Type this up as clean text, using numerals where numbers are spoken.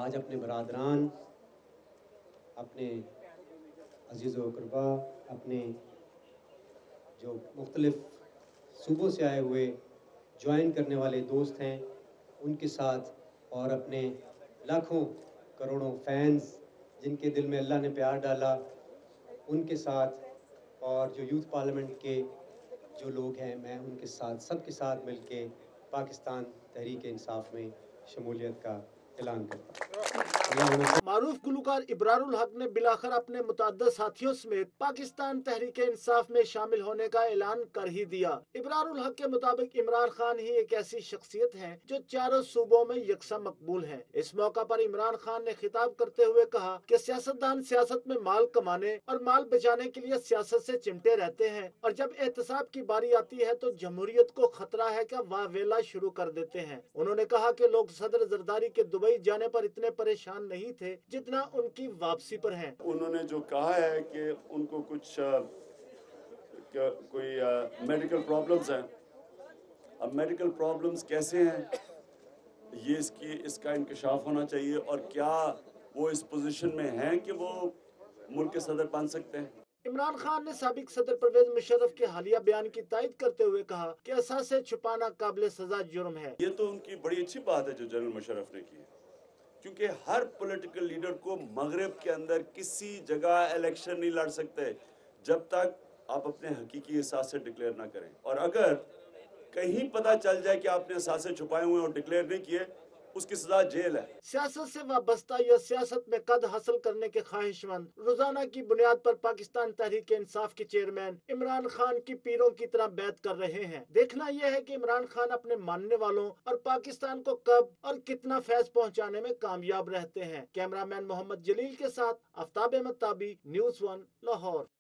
आज अपने बरादरान, अपने अजीज़ व अक़रबा, अपने जो मुख्तलिफ़ सूबों से आए हुए ज्वाइन करने वाले दोस्त हैं उनके साथ, और अपने लाखों करोड़ों फैंस जिनके दिल में अल्लाह ने प्यार डाला उनके साथ, और जो यूथ पार्लियामेंट के जो लोग हैं, मैं उनके साथ, सबके साथ मिलके पाकिस्तान तहरीक इंसाफ में शमूलियत का ऐलान करता हूँ। मारूफ गुलकार इब्रारुल हक ने बिलाखिर अपने मुतअद्दिद साथियों समेत पाकिस्तान तहरीक इंसाफ में शामिल होने का ऐलान कर ही दिया। इब्रारुल हक के मुताबिक इमरान खान ही एक ऐसी शख्सियत है जो चारों सूबों में यकसा मकबूल है। इस मौका पर इमरान खान ने खिताब करते हुए कहा कि सियासतदान सियासत में माल कमाने और माल बचाने के लिए सियासत से चिमटे रहते हैं, और जब एहतसाब की बारी आती है तो जमहूरियत को खतरा है कि वाह वेला शुरू कर देते हैं। उन्होंने कहा कि लोग सदर जरदारी के दुबई जाने पर इतने परेशान नहीं थे जितना उनकी वापसी पर हैं। उन्होंने जो कहा है कि उनको कुछ कोई मेडिकल प्रॉब्लम्स हैं। अब मेडिकल प्रॉब्लम्स कैसे हैं, ये इसका इंकशाफ होना चाहिए, और क्या वो इस पोजीशन में हैं कि वो मुल्क के सदर बन सकते हैं। इमरान खान ने साबिक सदर परवेज मुशर्रफ के हालिया बयान की तायद करते हुए कहा कि असासे छुपाना काबिल सजा जुर्म है। ये तो उनकी बड़ी अच्छी बात है जो जनरल मुशर्रफ ने की, क्योंकि हर पॉलिटिकल लीडर को मगरिब के अंदर किसी जगह इलेक्शन नहीं लड़ सकते जब तक आप अपने हकीकी एहसास से डिक्लेयर ना करें, और अगर कहीं पता चल जाए कि आपने एहसास छुपाए हुए और डिक्लेयर नहीं किए, उसकी सजा जेल है। सियासत से वाबस्ता या सियासत में कद हासिल करने के ख्वाहिशमंद रोजाना की बुनियाद पर पाकिस्तान तहरीक इंसाफ के चेयरमैन इमरान खान की पीरों की तरह बैत कर रहे हैं। देखना यह है कि इमरान खान अपने मानने वालों और पाकिस्तान को कब और कितना फैज पहुंचाने में कामयाब रहते हैं। कैमरामैन मोहम्मद जलील के साथ आफ्ताब अहमद ताबी, न्यूज़ 1 लाहौर।